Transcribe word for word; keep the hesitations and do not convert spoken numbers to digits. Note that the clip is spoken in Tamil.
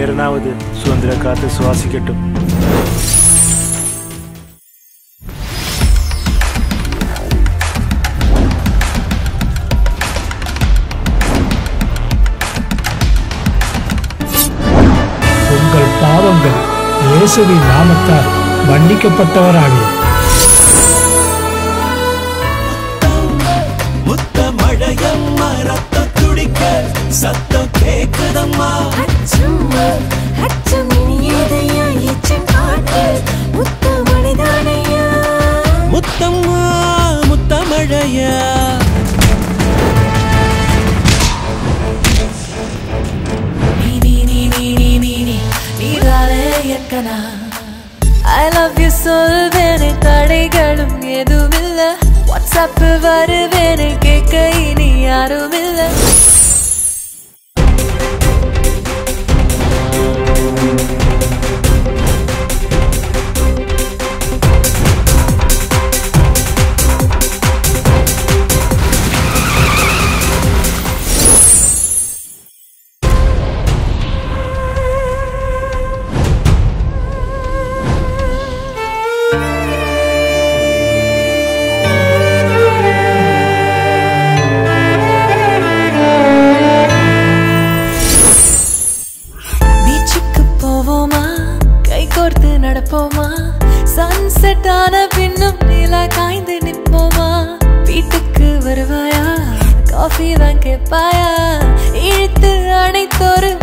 பேரனாவது சுதந்திர காத்து சுவாசிக்கட்டும். உங்கள் பாவங்கள் இயேசுவின் நாமத்தால் மன்னிக்கப்பட்டவராக. முத்தமழையம் மரத்த துடிக்க சத்தம் கேக்குதம்மா. அச்சம்மா அச்சம் இனியதையா எச்சம் காட்டு முத்தமழைதானையா. முத்தம்மா முத்தமழையா. I love you சொல்வேனே தடைகளும் எதுவுமில்ல. வாட்ஸ்அப் வருவேனே கேட்க இனி யாரும் இல்ல. நடப்போமா சன்செட் ஆன பின்னும் நிலா காய்ந்து நிப்போமா. வீட்டுக்கு வருவாயா காஃபி தான் கேட்பாயா இழுத்து அணைத்தொரு